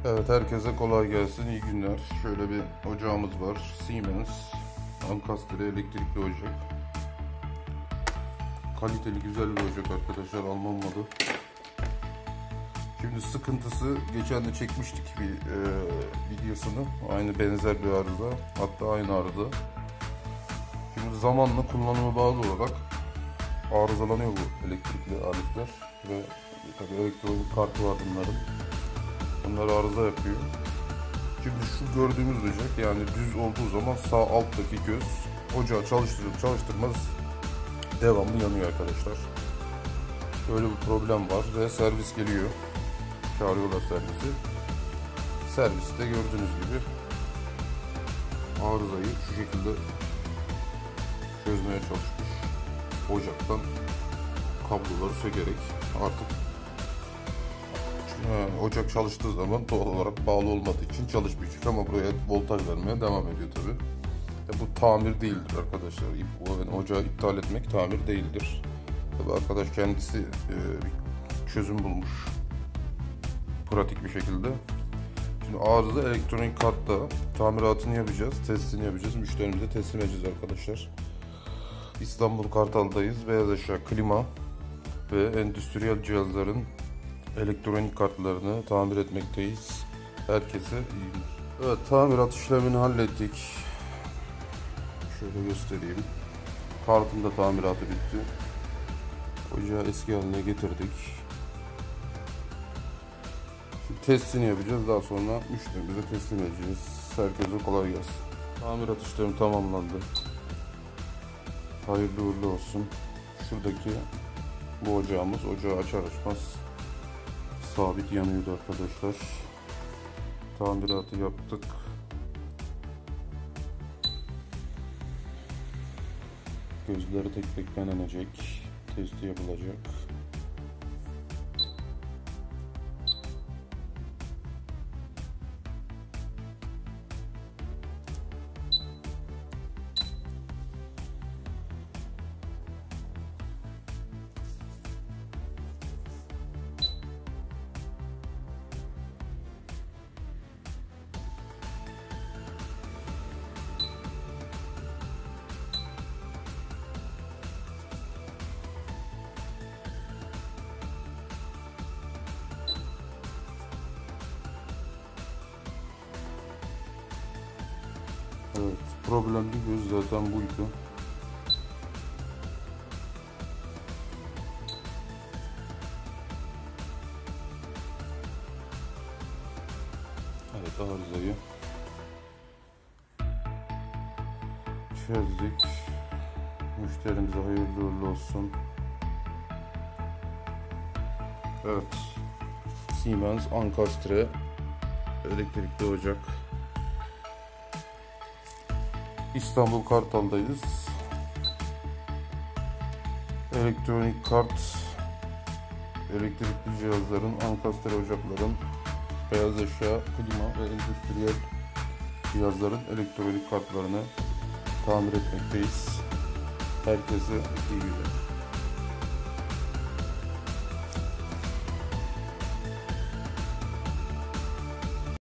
Evet, herkese kolay gelsin, iyi günler. Şöyle bir ocağımız var. Siemens Ankastre elektrikli ocak. Kaliteli, güzel bir ocak arkadaşlar, Alman malı. Şimdi sıkıntısı, geçen de çekmiştik bir videosunu. Aynı benzer bir arıza, hatta aynı arıza. Şimdi zamanla kullanıma bağlı olarak arızalanıyor bu elektrikli aletler ve tabii elektronik kartı var bunların. Bunlar arıza yapıyor. Şimdi şu gördüğümüz ocak, yani düz olduğu zaman sağ alttaki göz ocağı çalıştırıp çalıştırmaz devamlı yanıyor arkadaşlar. Böyle bir problem var ve servis geliyor. Çağırıyorlar servisi. Serviste gördüğünüz gibi arızayı şu şekilde çözmeye çalışmış. Ocaktan kabloları sökerek artık ocak çalıştığı zaman doğal olarak bağlı olmadığı için çalışmayacak, ama buraya voltaj vermeye devam ediyor tabi. Bu tamir değildir arkadaşlar. Ocağı iptal etmek tamir değildir. Tabi arkadaş kendisi bir çözüm bulmuş pratik bir şekilde. Şimdi arıza elektronik kartta, tamiratını yapacağız, testini yapacağız, müşterimize teslim edeceğiz arkadaşlar. İstanbul Kartal'dayız. Beyaz eşya, klima ve endüstriyel cihazların elektronik kartlarını tamir etmekteyiz. Herkese iyi günler. Evet, tamirat işlemini hallettik. Şöyle göstereyim. Kartın da tamiratı bitti. Ocağı eski haline getirdik. Şimdi testini yapacağız. Daha sonra müşterimize teslim edeceğiz. Herkese kolay gelsin. Tamirat işlemi tamamlandı. Hayırlı uğurlu olsun. Şuradaki bu ocağımız, ocağı açar açmaz sabit yanıyordu arkadaşlar. Tamiratı yaptık. Gözleri tek tek denenecek. Testi yapılacak. Evet, problemli göz zaten buydu. Evet, arızayı çözdük. Müşterimize hayırlı uğurlu olsun. Evet, Siemens Ankastre elektrikli ocak. İstanbul Kartal'dayız. Elektronik kart, elektrikli cihazların, Ankastre ocakların, beyaz eşya, klima ve endüstriyel cihazların elektronik kartlarını tamir etmekteyiz. Herkese iyi günler.